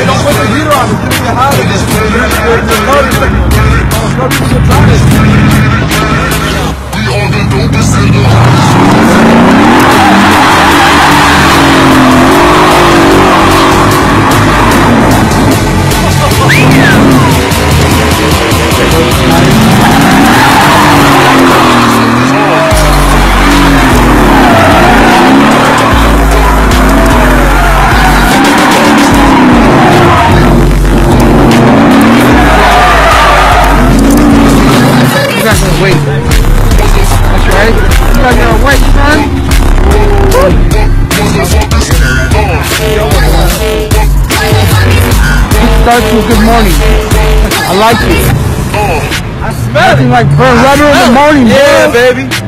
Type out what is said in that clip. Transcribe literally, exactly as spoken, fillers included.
Hey, don't put the heater on. It's gonna get hot. It's gonna get hot. It's gonna get Wait. That's right. You guys gotta wait, son. It starts with good morning. I like it. I smell Nothing it. like burn rubber in the morning, Yeah, bro. baby.